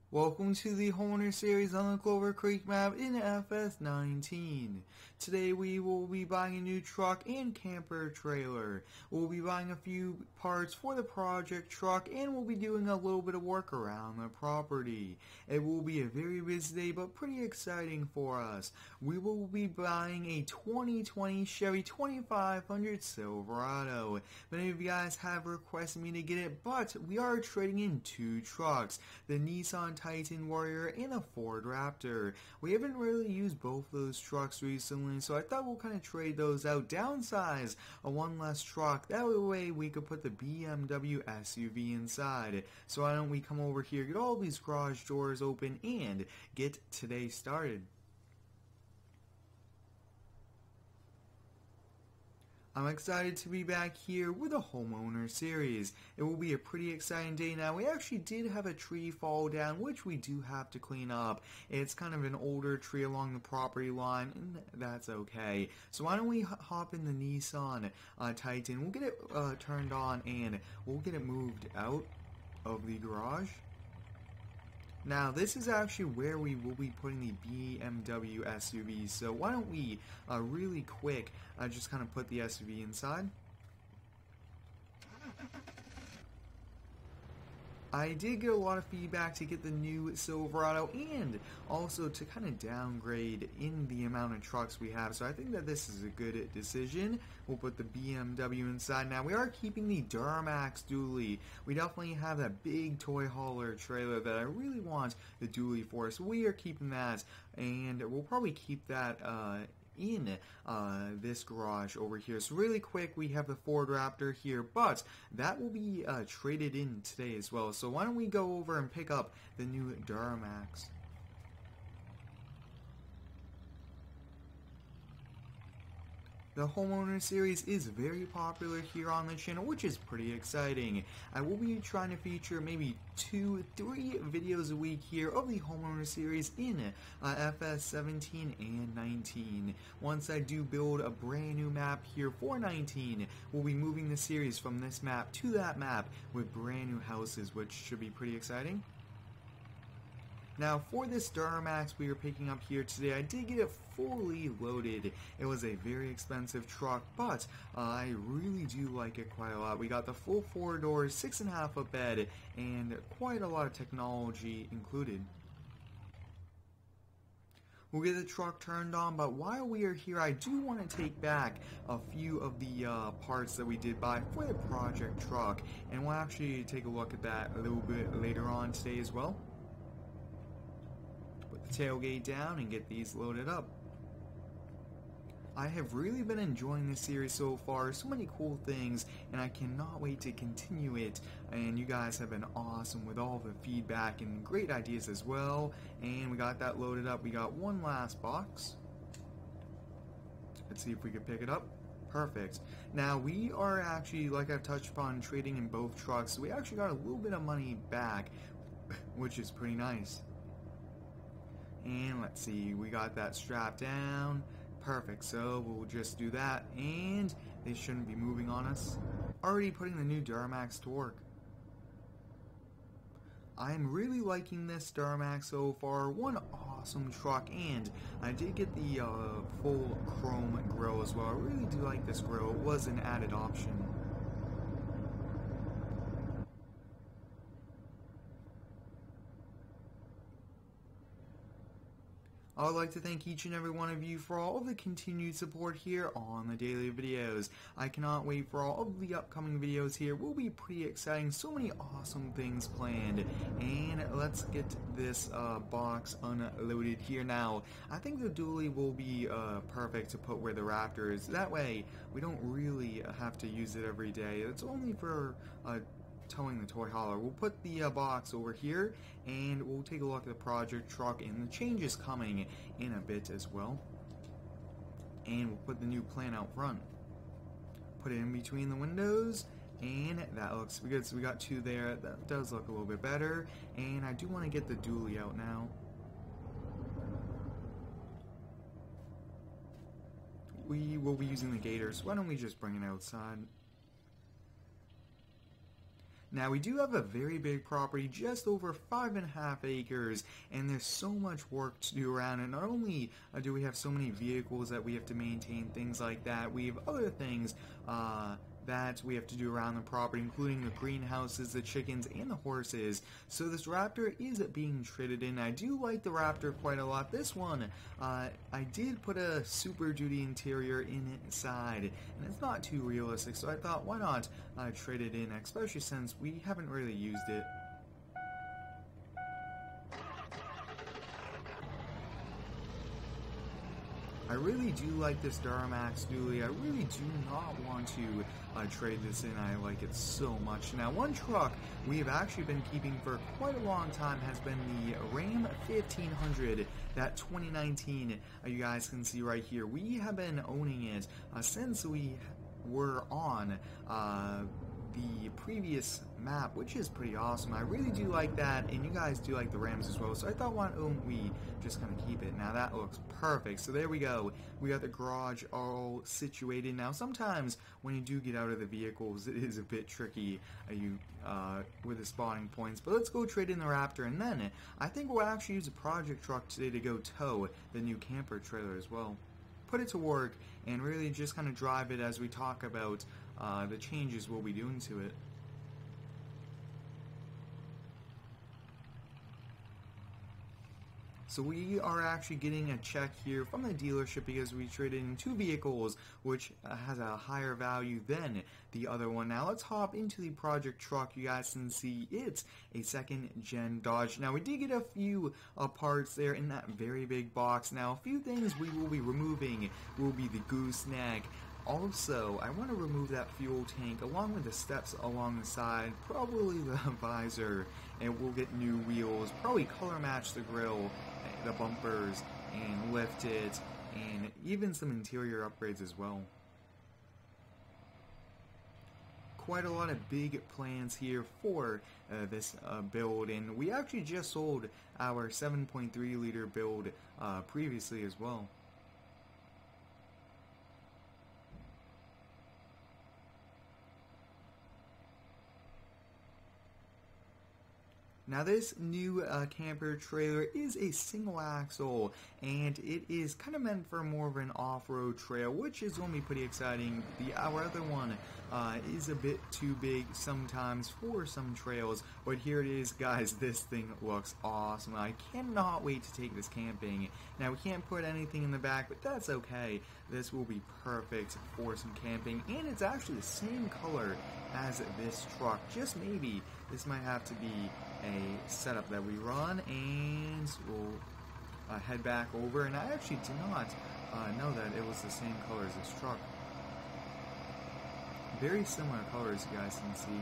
Welcome to the Homeowner series on the Clover Creek map in FS19. Today we will be buying a new truck and camper trailer. We'll be buying a few parts for the project truck and we'll be doing a little bit of work around the property. It will be a very busy day but pretty exciting for us. We will be buying a 2020 Chevy 2500 Silverado. Many of you guys have requested me to get it, but we are trading in two trucks. The Nissan Titan Warrior and a Ford Raptor. We haven't really used both those trucks recently, so I thought we'll kind of trade those out, downsize a one less truck. That way we could put the BMW SUV inside. So why don't we come over here, get all these garage doors open, and get today started. I'm excited to be back here with a Homeowner series. It will be a pretty exciting day. Now, we actually did have a tree fall down, which we do have to clean up. It's kind of an older tree along the property line, and that's okay. So why don't we hop in the Nissan Titan. We'll get it turned on, and we'll get it moved out of the garage. Now, this is actually where we will be putting the BMW SUV, so why don't we really quick just kind of put the SUV inside. I did get a lot of feedback to get the new Silverado and also to kind of downgrade in the amount of trucks we have, so I think that this is a good decision. We'll put the BMW inside. Now, we are keeping the Duramax dually. We definitely have that big toy hauler trailer that I really want the dually for, so we are keeping that, and we'll probably keep that in this garage over here. So really quick, we have the Ford Raptor here, but that will be traded in today as well. So why don't we go over and pick up the new Duramax. The Homeowner series is very popular here on the channel, which is pretty exciting. I will be trying to feature maybe 2-3 videos a week here of the Homeowner series in FS17 and 19. Once I do build a brand new map here for 19, we'll be moving the series from this map to that map with brand new houses, which should be pretty exciting. Now, for this Duramax we are picking up here today, I did get it fully loaded. It was a very expensive truck, but I really do like it quite a lot. We got the full 4 doors, 6.5 foot bed, and quite a lot of technology included. We'll get the truck turned on, but while we are here, I do want to take back a few of the parts that we did buy for the project truck, and we'll actually take a look at that a little bit later on today as well. Put the tailgate down and get these loaded up. I have really been enjoying this series so far, so many cool things, and I cannot wait to continue it, and you guys have been awesome with all the feedback and great ideas as well, and we got that loaded up. We got one last box. Let's see if we can pick it up. Perfect. Now, we are actually, like I've touched upon, trading in both trucks, so we actually got a little bit of money back, which is pretty nice. And let's see, we got that strapped down. Perfect, so we'll just do that, and they shouldn't be moving on us. Already putting the new Duramax to work. I'm really liking this Duramax so far. One awesome truck, and I did get the full chrome grille as well. I really do like this grille. It was an added option. I would like to thank each and every one of you for all of the continued support here on the daily videos. I cannot wait for all of the upcoming videos here. Will be pretty exciting. So many awesome things planned. And let's get this box unloaded here now. I think the dually will be perfect to put where the Raptor is. That way, we don't really have to use it every day. It's only for towing the toy hauler. We'll put the box over here, and we'll take a look at the project truck and the changes coming in a bit as well. And we'll put the new plan out front. Put it in between the windows, and that looks good. So we got 2 there. That does look a little bit better. And I do want to get the dually out now. We will be using the gator, so why don't we just bring it outside? Now we do have a very big property, just over 5.5 acres, and there's so much work to do around it. Not only do we have so many vehicles that we have to maintain, things like that, we have other things that we have to do around the property, including the greenhouses, the chickens, and the horses. So this Raptor is being traded in. I do like the Raptor quite a lot. This one, I did put a Super Duty interior inside, and it's not too realistic, so I thought, why not trade it in, especially since we haven't really used it. I really do like this Duramax dually. I really do not want to trade this in. I like it so much. Now, one truck we have actually been keeping for quite a long time has been the Ram 1500, that 2019, you guys can see right here. We have been owning it since we were on the previous map, which is pretty awesome. I really do like that, and you guys do like the Rams as well, so I thought, why don't we just kind of keep it. Now that looks perfect. So there we go. We got the garage all situated. Now sometimes when you do get out of the vehicles, it is a bit tricky with the spawning points, but let's go trade in the Raptor, and then I think we'll actually use a project truck today to go tow the new camper trailer as well. Put it to work and really just kind of drive it as we talk about the changes we'll be doing to it. So we are actually getting a check here from the dealership because we traded in two vehicles, which has a higher value than the other one. Now let's hop into the project truck. You guys can see it's a second-gen Dodge. Now we did get a few parts there in that very big box. Now a few things we will be removing will be the gooseneck. Also, I want to remove that fuel tank along with the steps along the side, probably the visor, and we'll get new wheels, probably color match the grille, the bumpers, and lift it, and even some interior upgrades as well. Quite a lot of big plans here for this build, and we actually just sold our 7.3 liter build previously as well. Now this new camper trailer is a single axle, and it is kind of meant for more of an off-road trail, which is going to be pretty exciting. Our other one is a bit too big sometimes for some trails, but here it is, guys. This thing looks awesome. I cannot wait to take this camping. Now we can't put anything in the back, but that's okay. This will be perfect for some camping, and it's actually the same color as this truck. Just maybe this might have to be a setup that we run, and we'll head back over. And I actually did not know that it was the same color as this truck. Very similar colors, you guys can see.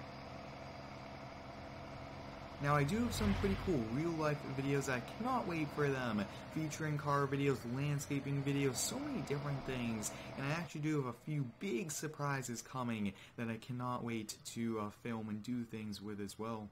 Now I do have some pretty cool real-life videos. I cannot wait for them, featuring car videos, landscaping videos, so many different things. And I actually do have a few big surprises coming that I cannot wait to film and do things with as well.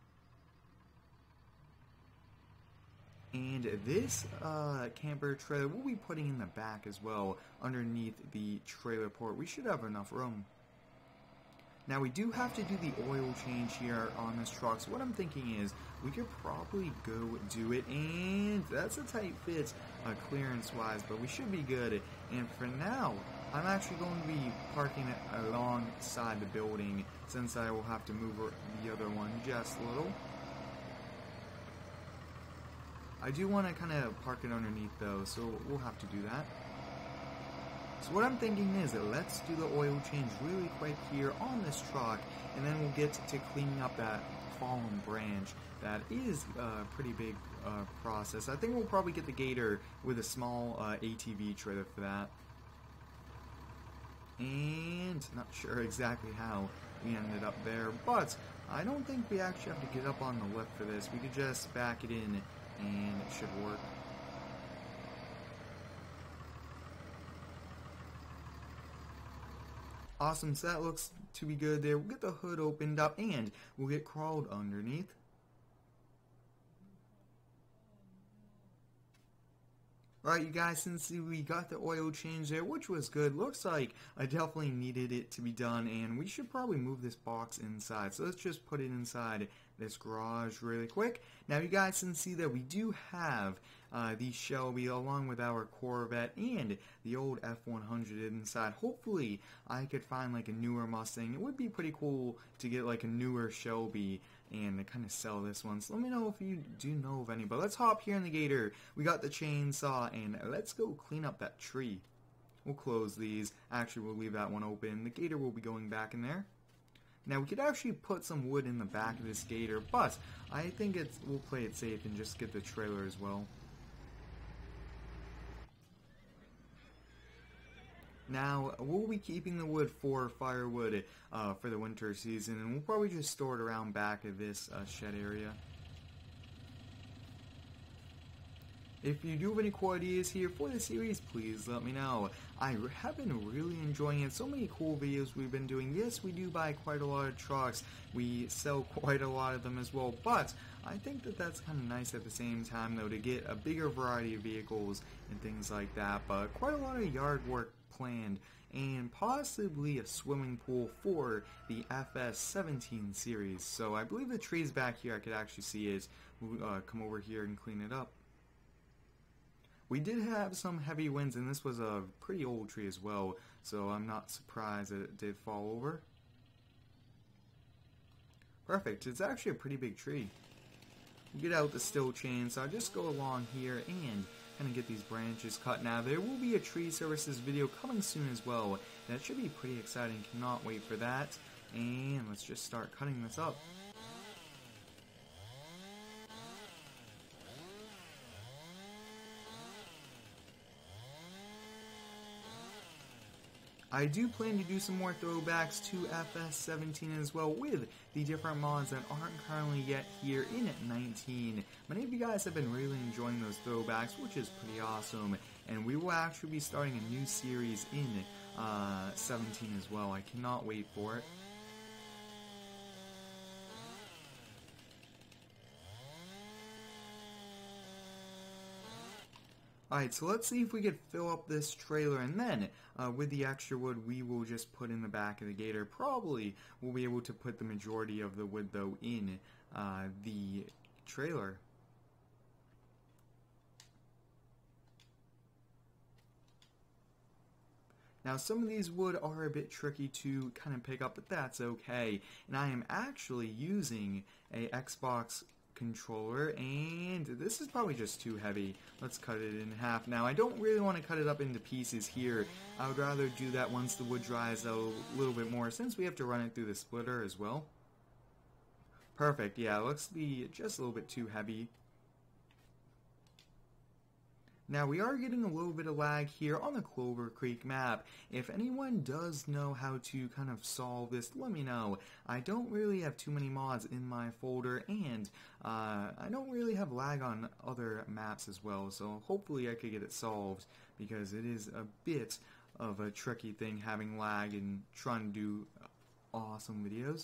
And this camper trailer we'll be putting in the back as well, underneath the trailer port. We should have enough room. Now we do have to do the oil change here on this truck, so what I'm thinking is we could probably go do it, and that's a tight fit clearance wise, but we should be good. And for now, I'm actually going to be parking it alongside the building, since I will have to move the other one just a little. I do want to kind of park it underneath though, so we'll have to do that. So what I'm thinking is that let's do the oil change really quick here on this truck, and then we'll get to cleaning up that fallen branch. That is a pretty big process. I think we'll probably get the Gator with a small ATV trailer for that. And not sure exactly how we ended up there, but I don't think we actually have to get up on the lift for this. We could just back it in and it should work. Awesome, so that looks to be good there. We'll get the hood opened up and we'll get crawled underneath. Alright, you guys, since we got the oil change there, which was good, looks like I definitely needed it to be done, and we should probably move this box inside. So let's just put it inside this garage really quick. Now, you guys can see that we do have the Shelby along with our Corvette and the old F100 inside. Hopefully, I could find like a newer Mustang. It would be pretty cool to get like a newer Shelby and to kind of sell this one. So let me know if you do know of any. But let's hop here in the Gator. We got the chainsaw, and let's go clean up that tree. We'll close these. Actually, we'll leave that one open. The Gator will be going back in there. Now, we could actually put some wood in the back of this Gator, but I think we'll play it safe and just get the trailer as well. Now, we'll be keeping the wood for firewood for the winter season, and we'll probably just store it around back of this shed area. If you do have any cool ideas here for the series, please let me know. I have been really enjoying it. So many cool videos we've been doing. Yes, we do buy quite a lot of trucks. We sell quite a lot of them as well. But I think that that's kind of nice at the same time, though, to get a bigger variety of vehicles and things like that. But quite a lot of yard work planned, and possibly a swimming pool for the FS17 series. So I believe the trees back here I could actually see is come over here and clean it up. We did have some heavy winds, and this was a pretty old tree as well, so I'm not surprised that it did fall over. Perfect, it's actually a pretty big tree. Get out the steel chain, so I'll just go along here and kind of get these branches cut. Now, there will be a tree services video coming soon as well. That should be pretty exciting, cannot wait for that. And let's just start cutting this up. I do plan to do some more throwbacks to FS17 as well with the different mods that aren't currently yet here in 19. Many of you guys have been really enjoying those throwbacks, which is pretty awesome. And we will actually be starting a new series in 17 as well. I cannot wait for it. Alright, so let's see if we could fill up this trailer, and then with the extra wood we will just put in the back of the Gator. Probably we'll be able to put the majority of the wood, though, in the trailer. Now, some of these wood are a bit tricky to kind of pick up, but that's okay. And I am actually using a Xbox controller, and this is probably just too heavy. Let's cut it in half. Now, I don't really want to cut it up into pieces here. I would rather do that once the wood dries a little bit more, since we have to run it through the splitter as well. Perfect. Yeah, it looks to be just a little bit too heavy. Now, we are getting a little bit of lag here on the Clover Creek map. If anyone does know how to kind of solve this, let me know. I don't really have too many mods in my folder, and I don't really have lag on other maps as well, so hopefully I could get it solved, because it is a bit of a tricky thing having lag and trying to do awesome videos.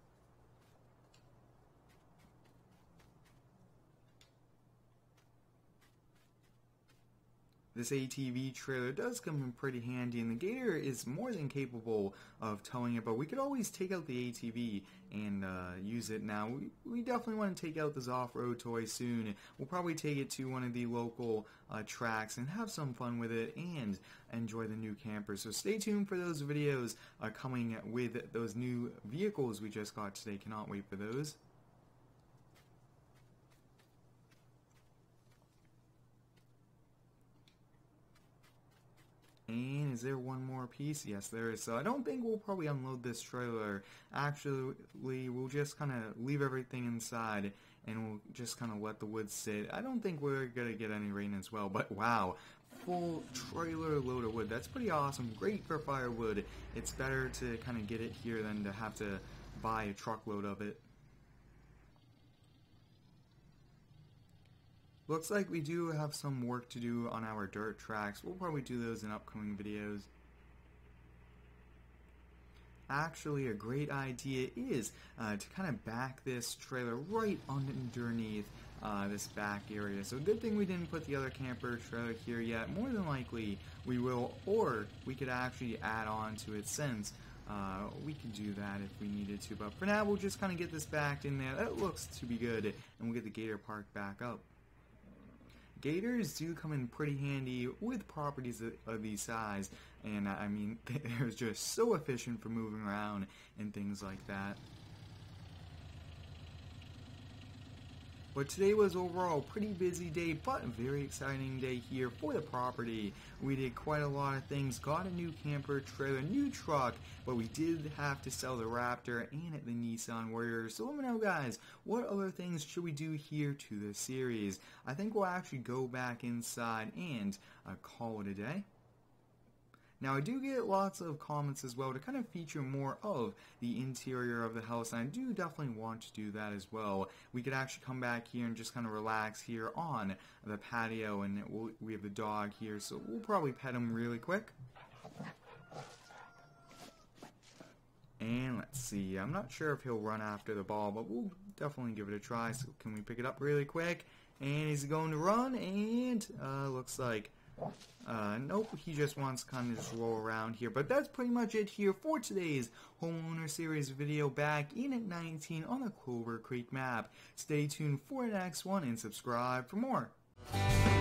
This ATV trailer does come in pretty handy, and the Gator is more than capable of towing it, but we could always take out the ATV and use it. Now, we definitely want to take out this off-road toy soon. We'll probably take it to one of the local tracks and have some fun with it and enjoy the new camper. So stay tuned for those videos coming with those new vehicles we just got today. Cannot wait for those. And is there one more piece? Yes, there is. So I don't think we'll probably unload this trailer. Actually, we'll just kind of leave everything inside, and we'll just kind of let the wood sit. I don't think we're going to get any rain as well, but wow. Full trailer load of wood. That's pretty awesome. Great for firewood. It's better to kind of get it here than to have to buy a truckload of it. Looks like we do have some work to do on our dirt tracks. We'll probably do those in upcoming videos. Actually, a great idea is to kind of back this trailer right underneath this back area. So good thing we didn't put the other camper trailer here yet. More than likely we will, or we could actually add on to it since we could do that if we needed to. But for now, we'll just kind of get this backed in there. That looks to be good, and we'll get the gator park back up. Gators do come in pretty handy with properties of these size, and I mean, they're just so efficient for moving around and things like that. But today was overall a pretty busy day, but a very exciting day here for the property. We did quite a lot of things, got a new camper trailer, new truck, but we did have to sell the Raptor and the Nissan Warrior. So let me know, guys, what other things should we do here to this series? I think we'll actually go back inside and call it a day. Now, I do get lots of comments as well to kind of feature more of the interior of the house, and I do definitely want to do that as well. We could actually come back here and just kind of relax here on the patio, and we have the dog here, so we'll probably pet him really quick. And let's see, I'm not sure if he'll run after the ball, but we'll definitely give it a try. So can we pick it up really quick? And he's going to run, and looks like nope, he just wants to kind of just roll around here. But that's pretty much it here for today's Homeowner Series video back in at 19 on the Clover Creek map. Stay tuned for the next one and subscribe for more.